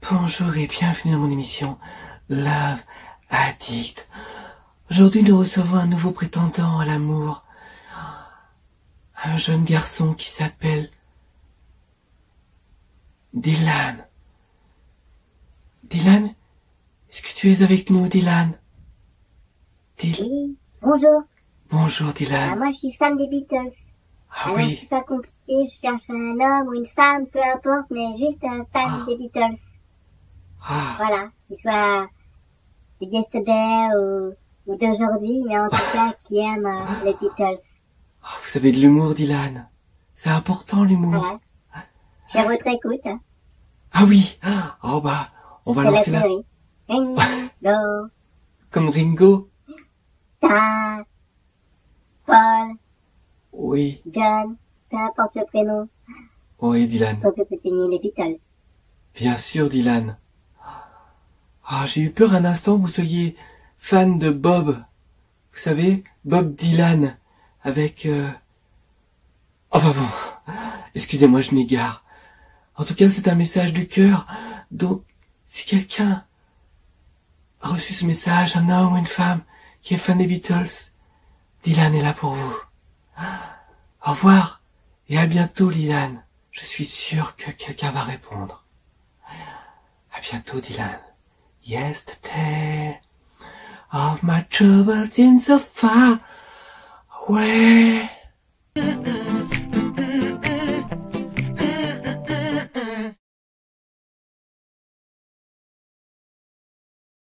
Bonjour et bienvenue dans mon émission Love Addict. Aujourd'hui nous recevons un nouveau prétendant à l'amour. Un jeune garçon qui s'appelle Dylan. Dylan, est-ce que tu es avec nous, Dylan? Oui, bonjour. Bonjour, Dylan. Moi, je suis fan des Beatles. Ah Alors, oui. je suis pas compliqué, je cherche un homme ou une femme, peu importe, mais juste un fan des Beatles. Ah, Voilà, qui soit de yesterday ou d'aujourd'hui, mais en tout cas, qui aime les Beatles. vous avez de l'humour, Dylan. C'est important, l'humour. Voilà. Je suis à votre écoute. Ah oui. Oh bah, on va C'est la lancer la... sonnerie. Ringo, Comme Ringo. Star, Paul, Oui. John, peu importe le prénom, Oui, Dylan. faut que vous aimiez les Beatles. Bien sûr, Dylan. J'ai eu peur un instant que vous soyez fan de Bob. Vous savez, Bob Dylan. Avec... Enfin bon, excusez-moi, je m'égare. En tout cas, c'est un message du cœur. Donc, si quelqu'un a reçu ce message, un homme ou une femme qui est fan des Beatles, Dylan est là pour vous. Au revoir et à bientôt, Dylan. Je suis sûr que quelqu'un va répondre. À bientôt, Dylan. Yesterday, of my troubles in so far away.